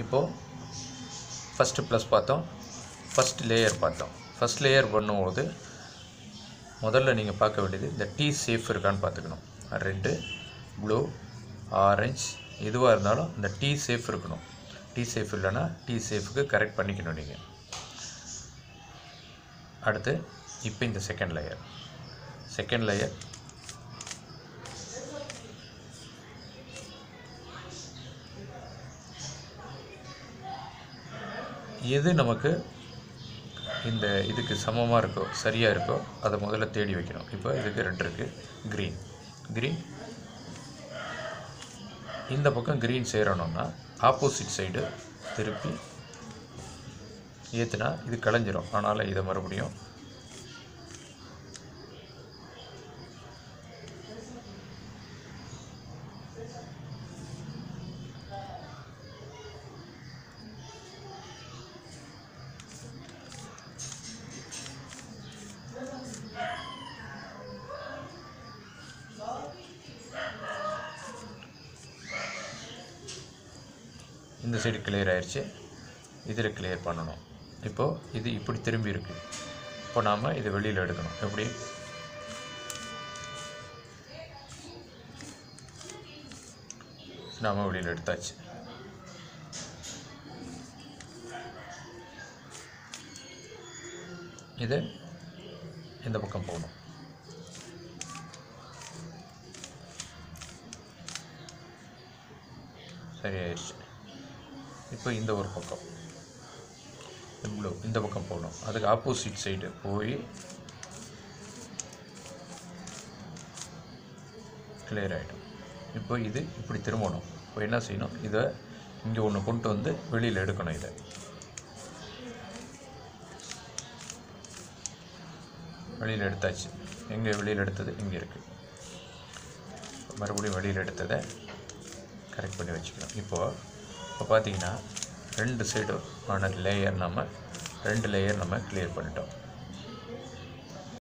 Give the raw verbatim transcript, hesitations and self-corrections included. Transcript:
இப்போது first plus பார்த்தோம், first layer பார்த்தோம். ஃபஸ்ட் லேயர் பண்ணும்போது முதல்ல நீங்கள் பார்க்க வேண்டியது இந்த டீ சேஃப் இருக்கான்னு பார்த்துக்கணும். ரெட்டு, ப்ளூ, ஆரஞ்ச் எதுவாக இருந்தாலும் இந்த டீ சேஃப் இருக்கணும். டீ சேஃப் இல்லைன்னா டீ சேஃபுக்கு கரெக்ட் பண்ணிக்கணும் நீங்கள். அடுத்து இப்போ இந்த செகண்ட் லேயர் செகண்ட் லேயர் எது நமக்கு இந்த இதுக்கு சமமாக இருக்கோ சரியாக இருக்கோ அதை முதல்ல தேடி வைக்கணும். இப்போ இதுக்கு ரெண்டு இருக்குது, க்ரீன் க்ரீன் இந்த பக்கம் க்ரீன் சேரணும்னா ஆப்போசிட் சைடு திருப்பி ஏற்றுனா இது கலைஞ்சிரும். அதனால் இதை மறுபடியும் இந்த சைடு கிளியர் ஆயிடுச்சு. இதில் கிளியர் பண்ணணும். இப்போது இது இப்படி திரும்பி இருக்குது. இப்போ நாம் இதை வெளியில் எடுக்கணும். எப்படி? நாம் வெளியில் எடுத்தாச்சு. இது இந்த பக்கம் போகணும். சரியாயிடுச்சு. இப்போ இந்த ஒரு பக்கம் ப்ளூ இந்த பக்கம் போகணும். அதுக்கு ஆப்போசிட் சைடு போய் கிளியர் ஆகிடும். இப்போ இது இப்படி திரும்பணும். இப்போ என்ன செய்யணும்? இதை இங்கே ஒன்று கொண்டு வந்து வெளியில் எடுக்கணும். இதை வெளியில் எடுத்தாச்சு. எங்கே வெளியில் எடுத்தது? இங்கே இருக்குது. மறுபடியும் வெளியில் எடுத்ததை கரெக்ட் பண்ணி வச்சுக்கணும். இப்போது இப்போ பார்த்தீங்கன்னா ரெண்டு சைடு ஆன லேயர் நம்ம ரெண்டு லேயர் நம்ம கிளியர் பண்ணிட்டோம்.